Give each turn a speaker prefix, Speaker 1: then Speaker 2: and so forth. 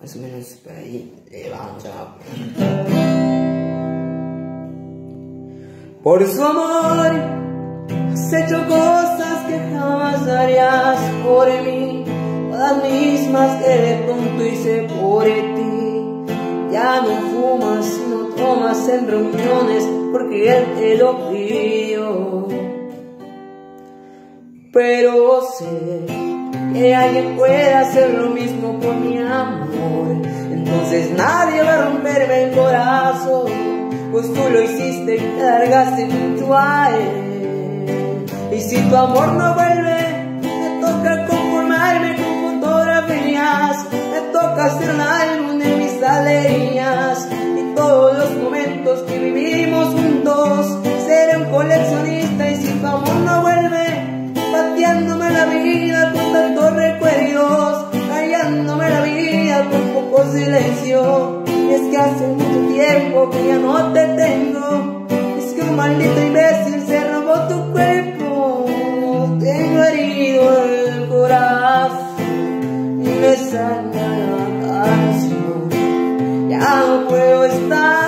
Speaker 1: más o menos por ahí. Vamos a... Por su amor has hecho cosas que jamás harías por mí, las mismas que de tonto hice por ti. Ya no fumas y no tomas en reuniones porque él te lo pidió. Pero sé que alguien puede hacer lo mismo por mi amor, entonces nadie va a romperme el corazón, pues tú lo hiciste y te largaste junto a él. Y si tu amor no vuelve, me toca conformarme con fotografías, me toca hacer un álbum de mis alegrías y todos los momentos que vivimos juntos. Seré un coleccionista y si tu amor no vuelve, pateándome la vida con tantos recuerdos, callándome la vida con poco silencio. Y es que hace mucho tiempo que ya no te tengo, es que un maldito imbécil se robó tu cuerpo. Tengo herido el corazón y me sangra la canción. Ya no puedo estar